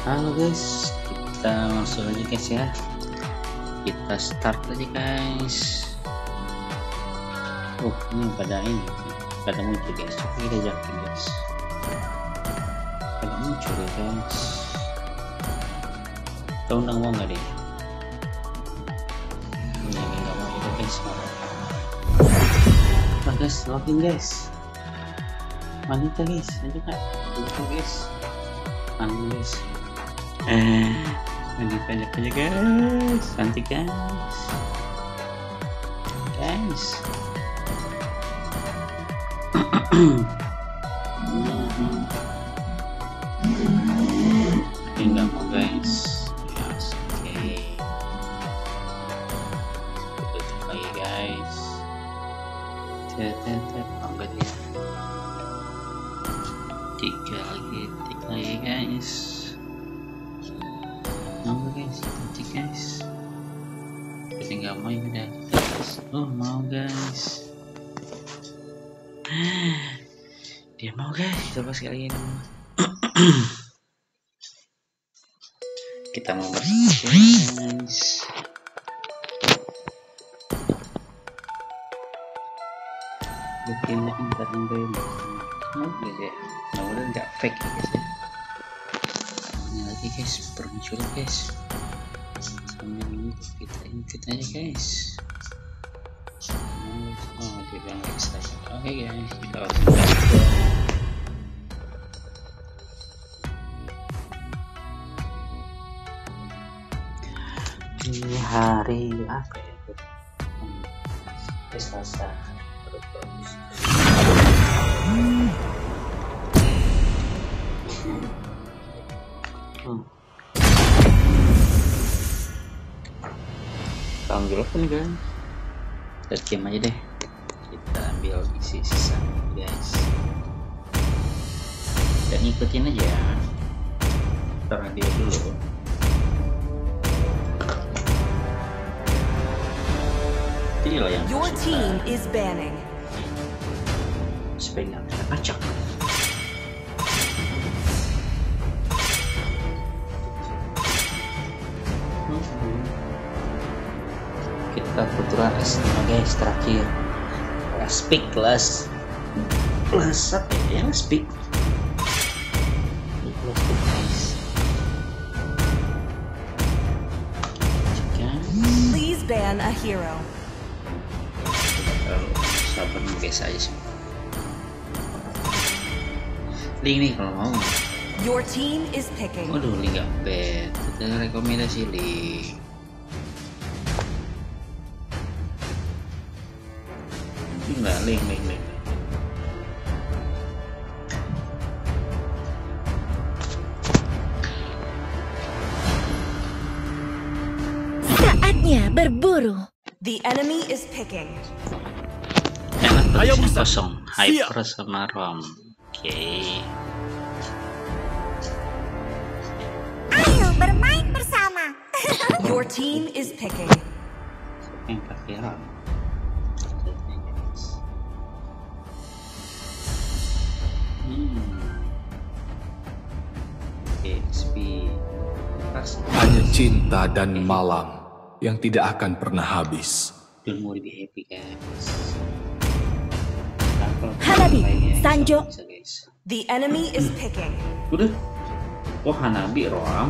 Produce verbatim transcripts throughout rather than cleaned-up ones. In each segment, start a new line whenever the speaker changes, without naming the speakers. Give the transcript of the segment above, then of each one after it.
Halo guys, kita langsung aja guys ya. Kita start aja guys. Oh ini pada ini, pada muncul guys. Coba kita jakin guys. Pada muncul ya guys. Kita undang mau nggak deh? Ini nggak mau itu guys. Nah guys, login guys. Wanita guys, lanjut nggak? Lanjut guys. Lanjut guys. Eh, lanjut aja aja guys. Cantik guys. Guys. Ini nggak mau guys. Yes, oke. Okay. Tutup lagi guys. Tetet, mau nggak dia? Tiga lagi, tiga lagi guys. Mau guys, cantik guys. Jadi nggak mau ya udah guys. Oh mau guys. Dia mau guys, coba sekali ini. Kita mau bersih guys. Bikin inter inter. Mau guys ya. Mudah-mudahan nggak fake ya guys ya. Ini lagi guys, bermuncul guys. Sambil ini kita invite aja guys. Oh dia bilang guys. Oke guys, kita langsung ini hari apa ya? Selasa. Hmm. Ambil apa nih guys? Kita game aja deh. Kita ambil isi sisa guys. Dan ikutin aja. Taruh dia dulu. Ini loh yang
Your team is banning.
Supaya nggak bisa acak. Kita putra S lima guys terakhir. Speak kelas kelas apa ya? Speak. Guys.
Please ban a hero.
Sabar biasa aja sih. Link nih kalau mau.
Your team is picking.
Waduh, link gak bad. Kita rekomendasi link. Enggak, link, link, link.
Saatnya berburu.
The enemy is picking.
Enak
Ayo
tuh
Busta.
kosong.
Siap.
Hyper sama Rom. Oke. Okay.
Ayo bermain bersama.
Your team is picking.
Yang pakai Rom. Hmm. X P.
Hanya cinta dan malam yang tidak akan pernah habis.
Don't worry, be happy guys.
Hanabi, Sanjo.
The enemy is picking.
Udah. Oh Hanabi Rom.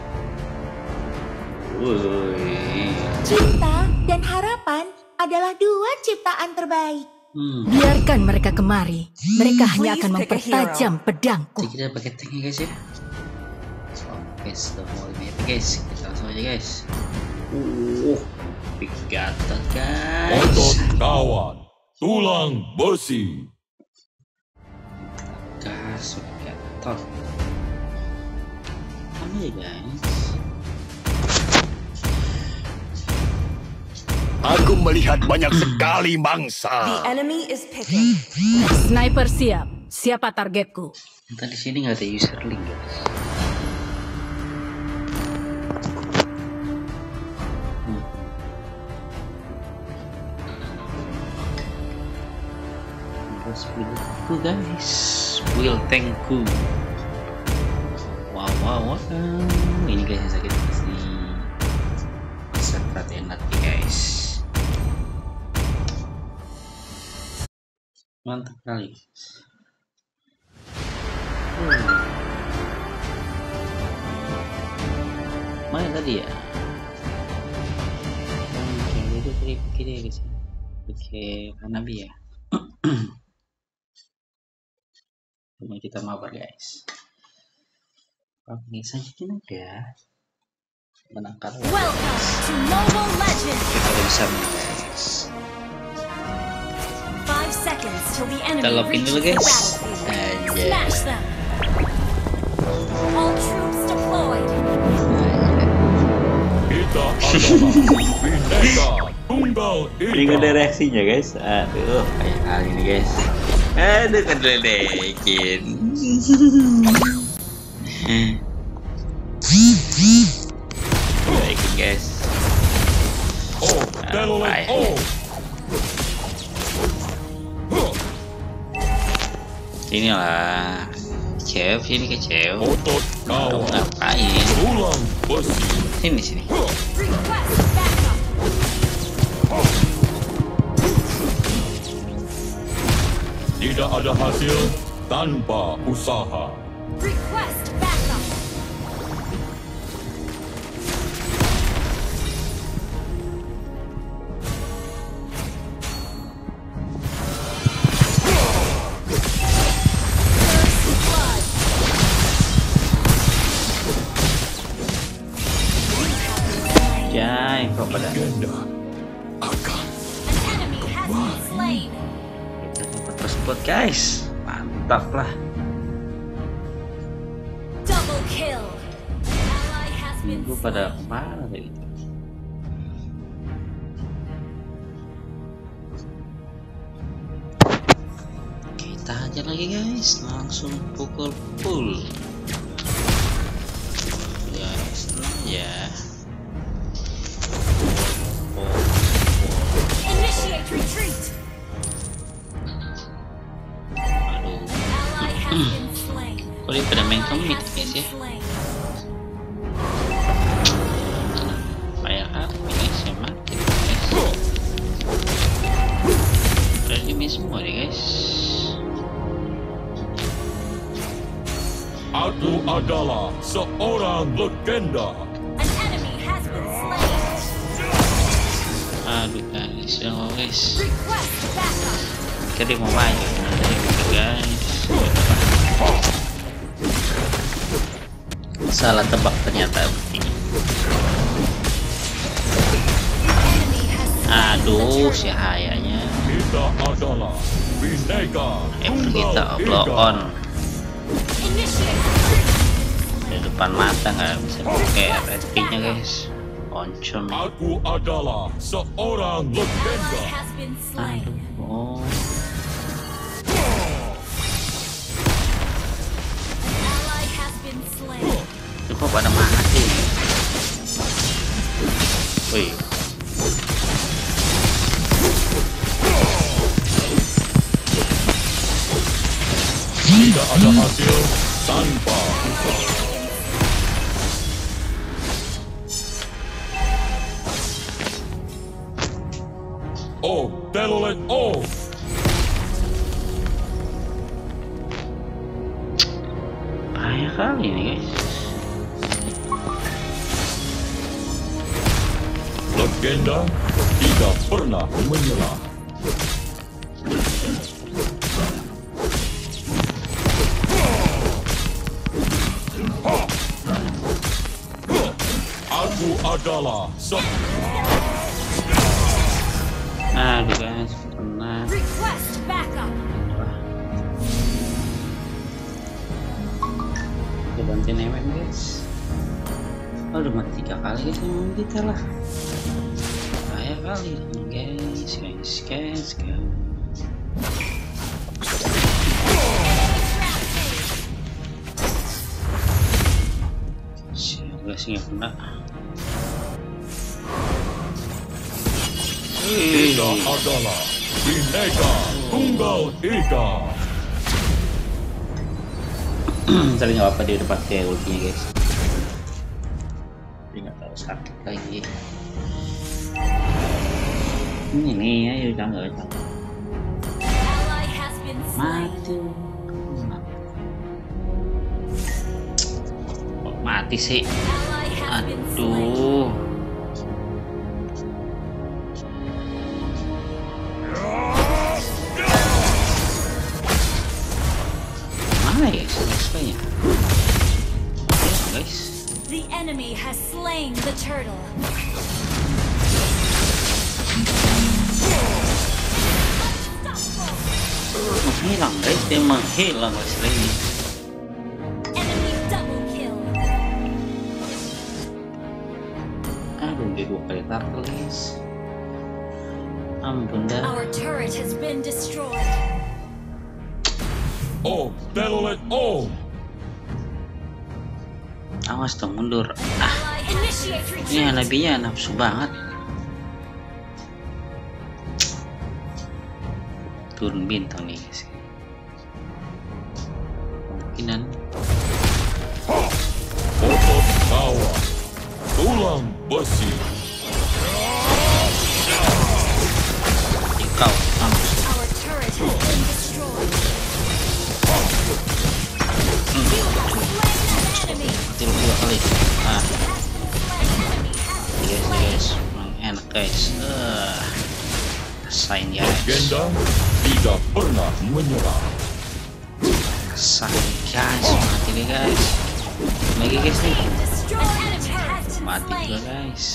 Woi.
Cinta dan harapan adalah dua ciptaan terbaik.
Hmm.
Biarkan mereka kemari. Mereka hanya
Please
akan
pick a
mempertajam pedangku.
Jadi kita pakai tanknya guys ya. So, guys, don't worry, be happy guys. Kita langsung aja guys. Uh, big gatot guys.
Otot kawan, tulang besi.
Gas, big gatot. Apa ya guys?
Aku melihat banyak sekali mangsa.
The enemy is picking.
Sniper siap. Siapa targetku?
Entah di sini nggak ada user link guys. Hmm. Terus pilih aku guys. Will thank you. Wow wow wow. Oh, ini guys yang sakit pasti bisa perhatian lagi guys. Mantap kali. Hmm. Mana tadi ya? Oke, itu tadi pakai dia guys. Pakai Hanabi ya. Ini kita mabar guys. Oke, sajikan aja. Menangkap.
Welcome to Mobile Legends.
Kita bisa menang guys.
Five seconds till the enemy
Kita login dulu
reaches the
guys.
battlefield.
Aja.
Smash them. All troops deployed.
Kita adalah Bineka Tunggal
Ini
Ika.
ada reaksinya guys. Aduh, kayak hal ini guys. Aduh, kedelekin. Baikin guys.
Oh, Delolet, oh.
Inilah Cew, sini ke Cew.
Otot
Kamu
kawan.
ngapain?
Tulang besi.
Sini sini.
Request backup.
Tidak ada hasil tanpa usaha.
Request backup. First blood.
Jai, kok pada
Legenda akan
An enemy has been slain.
tersebut guys. Mantap lah.
Double kill. Ally has been
Minggu pada mana tadi? Kita aja lagi guys, langsung pukul full. Ya, senang ya.
Initiate retreat.
Aduh,
Ally has been slain.
kok dia pada main
Ally
kemit
has
guys
been
ya?
slain.
Kayak apa guys, saya mati guys. Udah di miss semua deh guys.
Aku adalah seorang legenda.
An enemy has been slain.
Aduh guys, oh guys.
Request backup.
Jadi mau maju tadi gitu guys. Salah tebak ternyata begini.
Enemy has
Aduh, si hayanya.
Kita adalah Bineka
Eh,
Tunggal
kita blow
Ika.
on
initiate retreat.
di depan mata nggak bisa pakai R T nya guys. Oncom nih.
Aku adalah seorang legenda.
Ally has been slain.
Oh,
Ally has been slain.
itu kok pada mati. Wih,
Tidak ada hasil tanpa usaha. Oh, Delolet, oh.
bahaya kali ini guys.
Legenda tidak pernah menyerah. Aku adalah se
Aduh guys, pernah.
Request backup.
Kita bantuin Ewen guys. Oh, udah mati tiga kali guys emang kita lah. Bahaya kali guys, guys, guys, guys. Siapa sih yang kena?
kita adalah Bineka Tunggal Ika.
Tapi nggak apa-apa, dia udah pakai ultinya guys. Dia nggak tahu sakit lagi. Ini nih, ayo jangan jangan
Ally has been slain.
mati. Kok mati sih?
Ally has been slain.
Aduh. Mana ya selesainya? Ya guys.
The enemy has slain the turtle.
Menghilang guys, dia menghilang guys ini.
Enemy double kill.
Aduh, dia dua kali tackle guys. Ampun dah.
Our turret has been destroyed.
Oh, Telolet, oh!
Awas dong, mundur.
Ally initiate
Ini
retreat.
nabinya nafsu banget. Turun bintang nih guys. Kemungkinan
Otot tawa, tulang besi.
kau mampus.
Our turret has been destroyed. You have slain an enemy.
Mati lu dua kali. Ah,
Has been slain. Enemy has been
guys,
slain.
guys, emang enak guys. Uh, rasain ya guys.
Legenda tidak pernah menyerah.
Rasain guys, mati nih guys. Lagi guys nih.
Destroyed. An enemy has been
Mati juga
slain.
guys.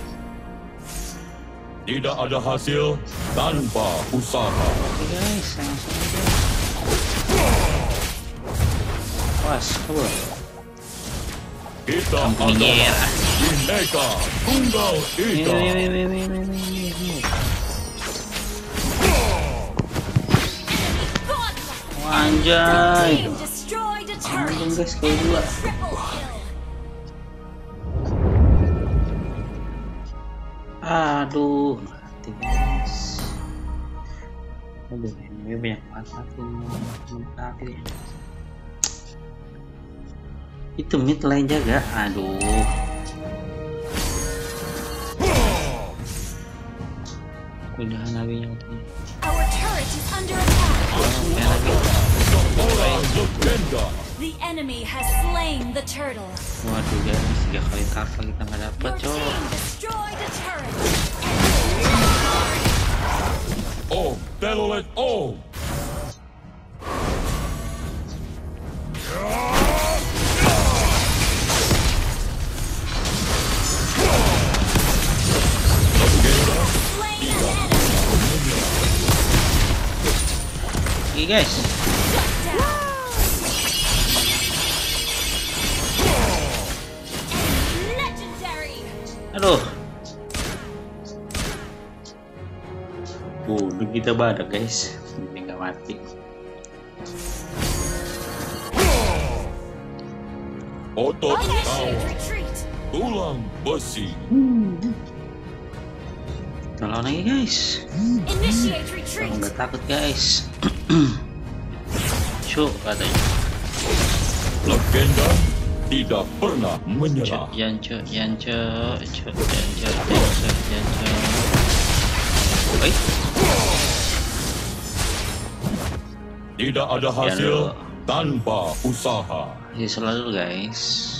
Tidak ada hasil tanpa usaha.
Oke guys, langsung aja. Was, kabur.
Kita
Kampung
adalah
nyer.
Bineka Tunggal
Wih,
Ika.
wih, wih, wih, wih, wih, wih, wih. Anjay.
Team destroyed a
Ampun
turret.
guys, kau dua.
Triple kill.
Aduh, mati guys. Aduh, ini banyak banget mati. Mati deh. Itu mid lain jaga. Aduh. Udah nabinya udah.
Our turret is under attack.
Oke nabi.
Seorang legenda.
The enemy has slain the turtle.
Waduh guys, tiga kali tackle kita nggak dapet
Your
cowok.
team destroyed a turret.
Oh, Telolet, oh!
Slain an enemy.
Oke guys.
Down. Legendary.
Aduh. Bunuh kita badak guys. Ini nggak mati.
Otot
Initiate
tawa,
retreat.
tulang besi.
Tolong lagi guys.
Initiate
Aku
retreat.
nggak takut guys. Cuk katanya.
Legenda tidak pernah
Cuk,
menyerah.
jangan cuk, jangan cuk, cuk, jangan cuk, jangan cuk, jangan cuk. Oi,
Tidak ada hasil tanpa usaha.
ini selalu guys.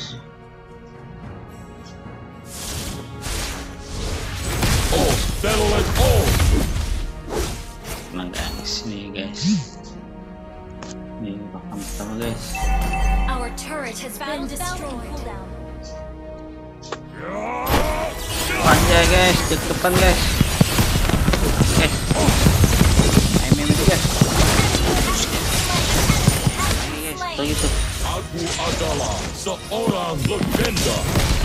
Oh, Telolet, oh!
Tenang guys, nih guys. Nih bakal pertama guys.
Our turret has been destroyed.
Panjang guys, ke depan guys. Oke. M M juga. Lagi guys, tuh gitu.
Aku adalah seorang legenda.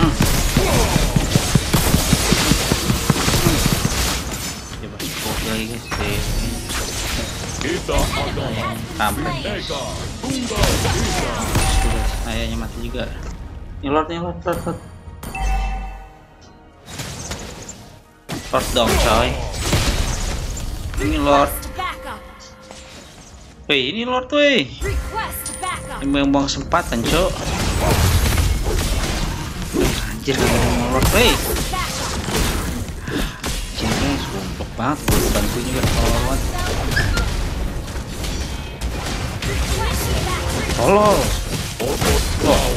Coba ikut lagi guys. Deh.
Kita adalah
Sampai.
Bineka Tunggal Ika.
Sudah, ayahnya mati juga. Nyelot, nyelot, nyelot, nyelot. Lord dong coy. Ini Lord.
Request backup.
Wih, ini Lord weh.
Request backup.
Memang kesempatan, cok. Anjir, gak ada molor, wey. Anjir, guys, goblok banget. Bantuin juga lawan. Tolol. Wah.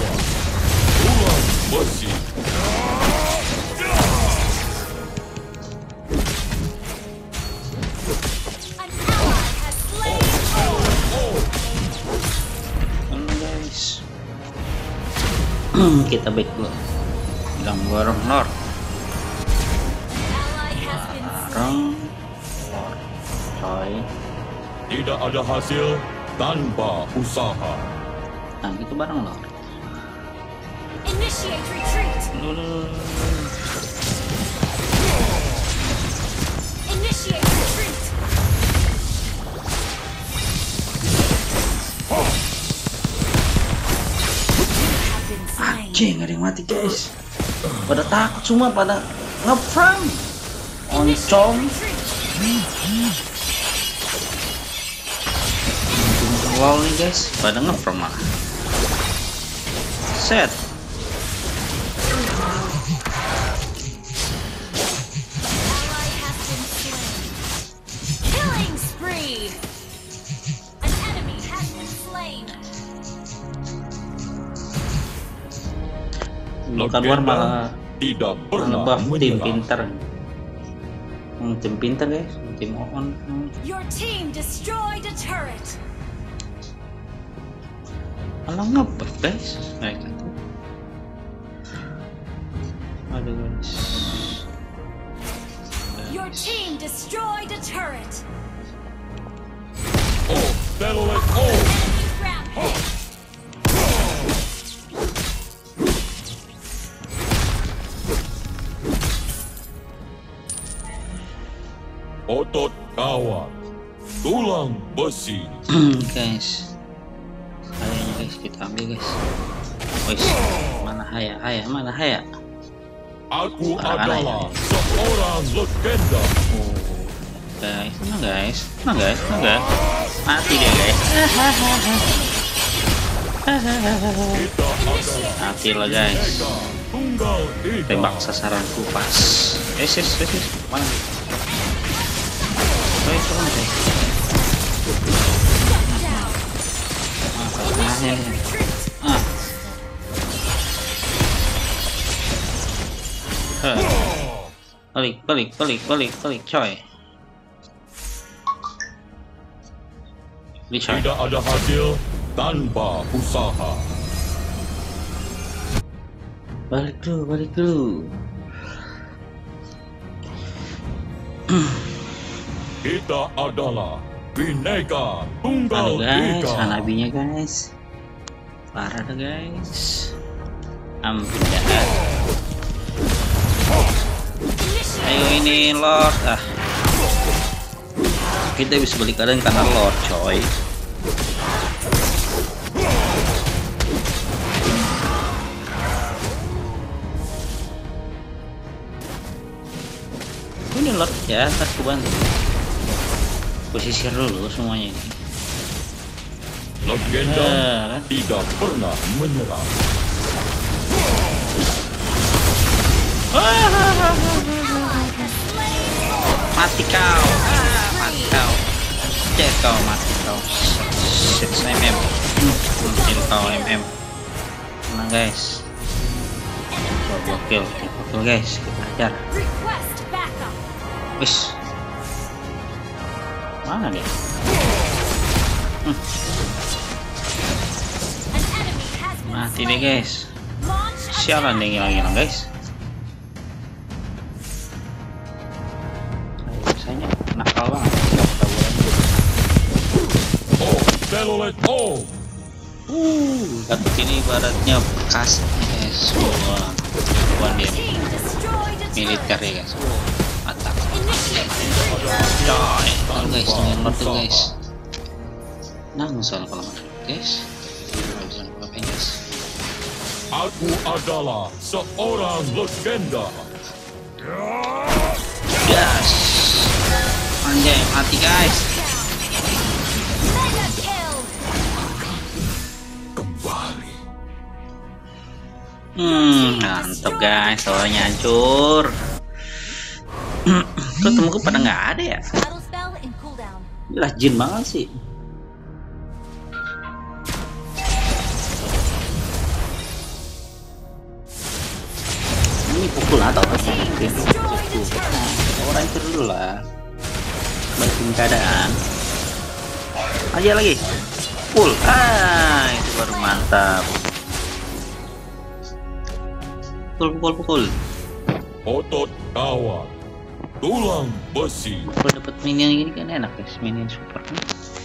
Kita back dulu. Bilang bareng Lord. Bareng Lord. Coy.
Tidak ada hasil tanpa usaha.
Nah, gitu bareng Lord.
Initiate retreat. Initiate retreat.
Anjing, ada yang mati guys. Pada takut semua, pada nge-farm. Oncom. Wow nih guys, pada nge-farm malah. Set.
Killing spree. An enemy has been slain.
Bukan war malah
tidak pernah
ngebuff tim
menyerah.
pinter. Hmm, tim pinter guys, tim on. Hmm.
Your team destroyed a turret.
Malah ngebuff guys, kayak gitu. Aduh guys.
Your team destroyed a turret.
Oh, Telolet, oh.
Enemy rampage.
Otot kawan, tulang besi.
Guys, kayaknya guys kita ambil guys. Wis, mana haya, haya, mana haya?
Aku
Arah kanan,
adalah
ya.
seorang legenda.
Oh, guys, mana guys, mana guys, mana guys? Mati dia guys.
Kita adalah
Mati lah guys.
tunggal ika.
Tembak sasaranku pas. Eh, sis, sis, sis, mana? Oh, itu mana guys? Ah, ya, ya. Ah. Huh. Balik, balik, balik, balik, balik, coy. Balik, coy.
Tidak ada hasil tanpa usaha.
Balik dulu, balik dulu.
Kita adalah Bineka
Aduh
Tunggal
guys,
Ika.
Hanabinya guys. Parah dah guys. Ampun dah. Ayo ini Lord. Ah. Kita bisa balik keadaan karena Lord, coy. Ini Lord ya, tas ku bantu. Posisi dulu semuanya ini.
Legenda
Ah.
tidak pernah menyerah.
Mati kau, ah, mati kau, cek kau, mati kau, shit, M M, mati kau M M, tenang guys, gua gokil, gokil guys, kita hajar,
Request backup.
wis, mana dia? Hmm,
An enemy has been
mati
slain.
deh guys,
Launch
sialan dia ngilang-ngilang guys. Biasanya nakal banget.
Oh, Telolet, oh.
Uh, Gatot ini ibaratnya bekas guys, wah, bukan dia
team destroyed a
militer
turret.
ya guys, wah, mantap.
Initiate retreat.
Coy, oh, guys, dengan Lord tuh guys. Nah, misalnya kalau masuk guys, bisa ngapain guys?
Aku adalah seorang legenda.
Gas, anjay, mati guys.
Mega kill.
Hmm, mantap guys, soalnya hancur. Kok temenku pada nggak ada ya?
Battle spell in cooldown.
Lah jin banget sih. Ini pukul atau apa sih? Orang dulu lah. Balikin keadaan. Aja lagi. Pukul. Ah, itu baru mantap. Pukul, pukul, pukul.
Otot kawat. Tulang besi.
Kalau dapat minion gini kan enak guys, minion super kan.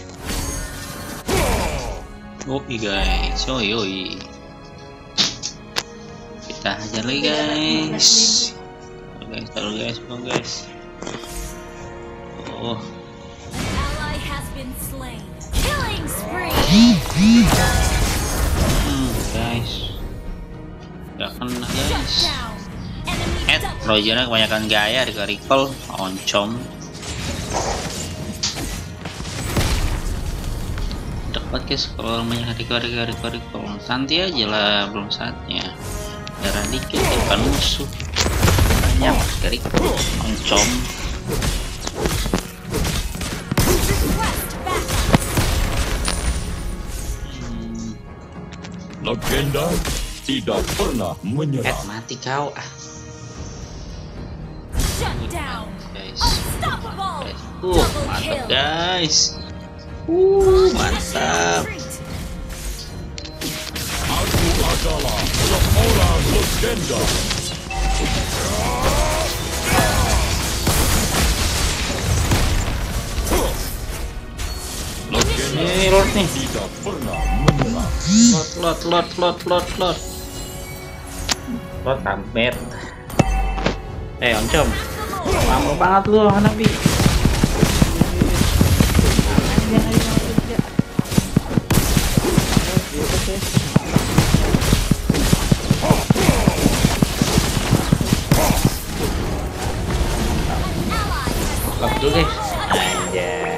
Oke guys, oi oi. Kita hajar lagi guys. Oh, guys, taruh guys, oh, guys. Oh,
Ally has been slain. Killing spree.
hmm, guys. Gak kena
Shut
guys.
down. Enemy
Head,
double.
Rogernya kebanyakan gaya di recall, oncom. Dapat guys kalau orang banyak recall, recall, recall, recall. Santai aja lah, belum saatnya. Darah dikit depan musuh. Banyak recall, oncom.
Request backup.
Hmm,
Legenda tidak pernah
Head
menyerah.
mati kau ah.
Shut down.
Guys.
Unstoppable.
Guys. Uh,
Double
mantap
kill.
guys. Uh, mantap.
Aku adalah seorang legenda. Legenda
Ini Lord nih.
tidak pernah menyerah.
Lot, lot, lot, lot, lot, lot. Lot kampret. Eh, oncom. Lama banget lu, Hanabi. Lock dulu guys. Anjay.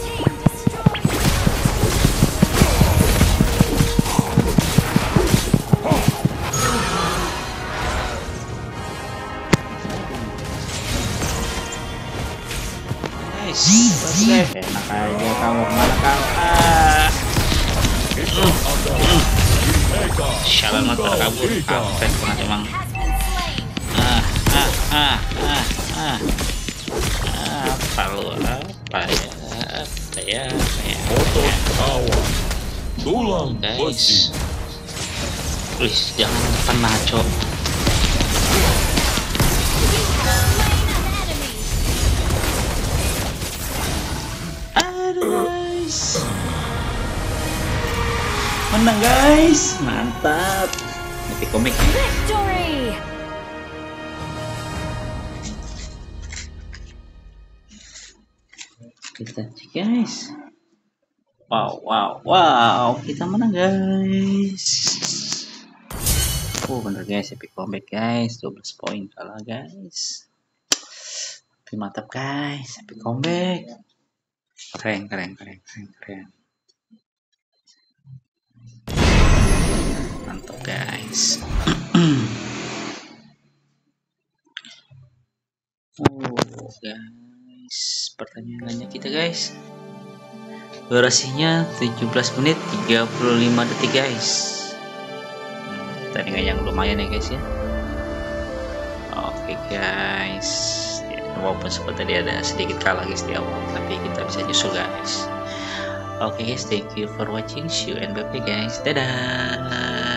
Guys, terus guys, enak aja kamu mana kamu? Ah,
Kita adalah Bineka
syarat mah
Tunggal
terkabur,
Ika.
kampret banget emang.
Has been slain.
Ah, ah, ah, ah, ah, ah, apa lu? Apa ya? Apa ya? Apa ya?
Otot kawat. Tulang besi.
Guys, please jangan depan maco. Aduh guys, menang guys, mantap. Nanti komik.
Victory.
Kita cek guys. Wow, wow, wow, kita menang guys. Oh bener guys, epic comeback guys, dua belas poin kalah guys. Tapi mantap guys, epic comeback. Keren, keren, keren, keren, keren. Mantap guys. Oh guys, pertanyaannya kita guys. Durasinya tujuh belas menit tiga puluh lima detik guys. Pertandingan yang lumayan ya guys ya. Oke guys, ya, walaupun sempat tadi ada sedikit kalah guys di awal, tapi kita bisa nyusul guys. Oke guys, thank you for watching, see you and bye bye guys, dadah.